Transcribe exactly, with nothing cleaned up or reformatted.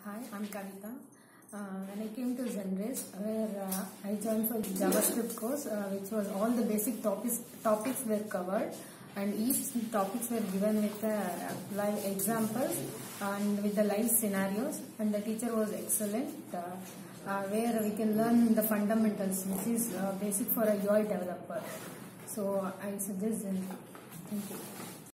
Hi, I'm Kavita. Uh, when I came to Zenrace, where uh, I joined for JavaScript course, uh, which was all the basic topics topics were covered, and each topics were given with uh, live examples and with the live scenarios. And the teacher was excellent, uh, uh, where we can learn the fundamentals, which is uh, basic for a U I developer. So I suggest Zenrace. Thank you.